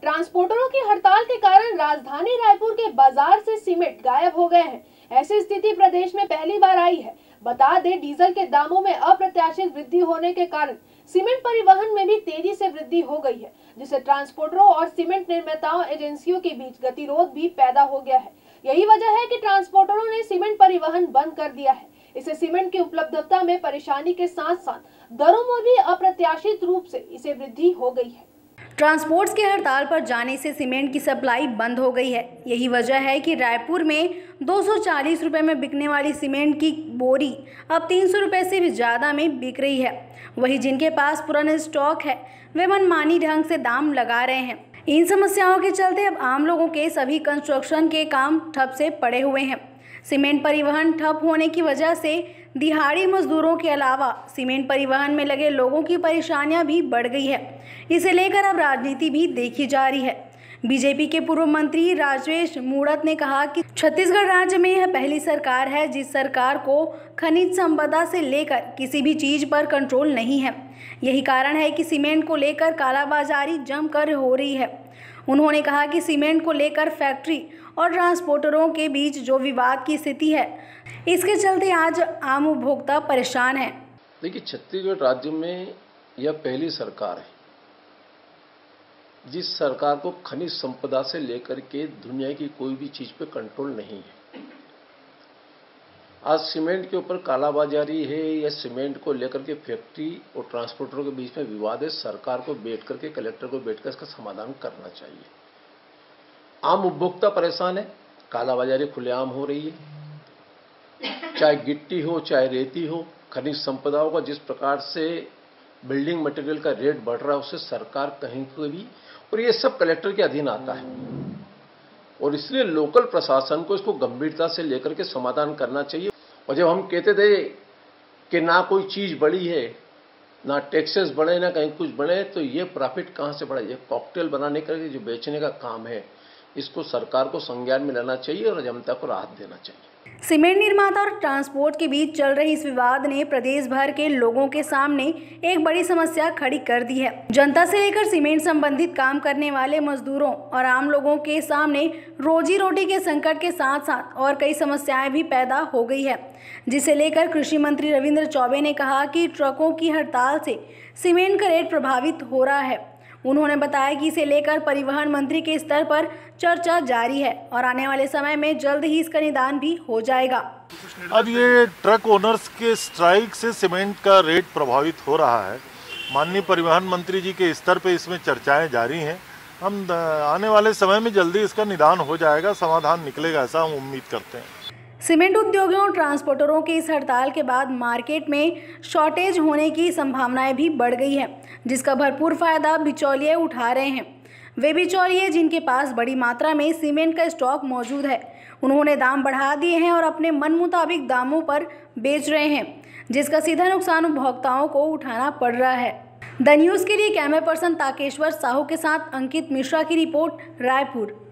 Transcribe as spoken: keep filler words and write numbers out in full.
ट्रांसपोर्टरों की हड़ताल के कारण राजधानी रायपुर के बाजार से सीमेंट गायब हो गए हैं। ऐसी स्थिति प्रदेश में पहली बार आई है। बता दें, डीजल के दामों में अप्रत्याशित वृद्धि होने के कारण सीमेंट परिवहन में भी तेजी से वृद्धि हो गई है, जिससे ट्रांसपोर्टरों और सीमेंट निर्माताओं एजेंसियों के बीच गतिरोध भी पैदा हो गया है। यही वजह है कि ट्रांसपोर्टरों ने सीमेंट परिवहन बंद कर दिया है। इससे सीमेंट की उपलब्धता में परेशानी के साथ साथ दरों में भी अप्रत्याशित रूप से इसे वृद्धि हो गई है। ट्रांसपोर्ट्स के हड़ताल पर जाने से सीमेंट की सप्लाई बंद हो गई है। यही वजह है कि रायपुर में दो सौ चालीस रुपए में बिकने वाली सीमेंट की बोरी अब तीन सौ रुपए से भी ज़्यादा में बिक रही है। वहीं जिनके पास पुराना स्टॉक है वे मनमानी ढंग से दाम लगा रहे हैं। इन समस्याओं के चलते अब आम लोगों के सभी कंस्ट्रक्शन के काम ठप से पड़े हुए हैं। सीमेंट परिवहन ठप होने की वजह से दिहाड़ी मजदूरों के अलावा सीमेंट परिवहन में लगे लोगों की परेशानियां भी बढ़ गई है। इसे लेकर अब राजनीति भी देखी जा रही है। बीजेपी के पूर्व मंत्री राजेश मूणत ने कहा कि छत्तीसगढ़ राज्य में यह पहली सरकार है जिस सरकार को खनिज संपदा से लेकर किसी भी चीज पर कंट्रोल नहीं है। यही कारण है कि सीमेंट को लेकर कालाबाजारी जमकर हो रही है। उन्होंने कहा कि सीमेंट को लेकर फैक्ट्री और ट्रांसपोर्टरों के बीच जो विवाद की स्थिति है, इसके चलते आज आम उपभोक्ता परेशान है। देखिए, छत्तीसगढ़ राज्य में यह पहली सरकार है जिस सरकार को खनिज संपदा से लेकर के दुनिया की कोई भी चीज पे कंट्रोल नहीं है। आज सीमेंट के ऊपर कालाबाजारी है या सीमेंट को लेकर के फैक्ट्री और ट्रांसपोर्टरों के बीच में विवाद है। सरकार को बैठ करके, कलेक्टर को बैठकर इसका समाधान करना चाहिए। आम उपभोक्ता परेशान है, कालाबाजारी खुलेआम हो रही है। चाहे गिट्टी हो, चाहे रेती हो, खनिज संपदाओं का जिस प्रकार से बिल्डिंग मटेरियल का रेट बढ़ रहा है उससे सरकार कहीं को भी, और ये सब कलेक्टर के अधीन आता है और इसलिए लोकल प्रशासन को इसको गंभीरता से लेकर के समाधान करना चाहिए। और जब हम कहते थे कि ना कोई चीज बढ़ी है, ना टैक्सेस बढ़े, ना कहीं कुछ बढ़े, तो ये प्रॉफिट कहां से बढ़े? ये कॉकटेल बनाने का जो बेचने का काम है, इसको सरकार को संज्ञान में लेना चाहिए और जनता को राहत देना चाहिए। सीमेंट निर्माता और ट्रांसपोर्ट के बीच चल रही इस विवाद ने प्रदेश भर के लोगों के सामने एक बड़ी समस्या खड़ी कर दी है। जनता से लेकर सीमेंट संबंधित काम करने वाले मजदूरों और आम लोगों के सामने रोजी रोटी के संकट के साथ साथ और कई समस्याएं भी पैदा हो गई है, जिसे लेकर कृषि मंत्री रविंद्र चौबे ने कहा कि ट्रकों की हड़ताल से सीमेंट का रेट प्रभावित हो रहा है। उन्होंने बताया कि इसे लेकर परिवहन मंत्री के स्तर पर चर्चा जारी है और आने वाले समय में जल्द ही इसका निदान भी हो जाएगा। अब ये ट्रक ओनर्स के स्ट्राइक से सीमेंट का रेट प्रभावित हो रहा है। माननीय परिवहन मंत्री जी के स्तर पे इसमें चर्चाएं जारी हैं। हम आने वाले समय में जल्दी इसका निदान हो जाएगा, समाधान निकलेगा, ऐसा हम उम्मीद करते हैं। सीमेंट उद्योगियों और ट्रांसपोर्टरों की इस हड़ताल के बाद मार्केट में शॉर्टेज होने की संभावनाएं भी बढ़ गई है, जिसका भरपूर फायदा बिचौलिए उठा रहे हैं। वे बिचौलिए जिनके पास बड़ी मात्रा में सीमेंट का स्टॉक मौजूद है, उन्होंने दाम बढ़ा दिए हैं और अपने मन मुताबिक दामों पर बेच रहे हैं, जिसका सीधा नुकसान उपभोक्ताओं को उठाना पड़ रहा है। द न्यूज़ के लिए कैमरा पर्सन ताकेश्वर साहू के साथ अंकित मिश्रा की रिपोर्ट, रायपुर।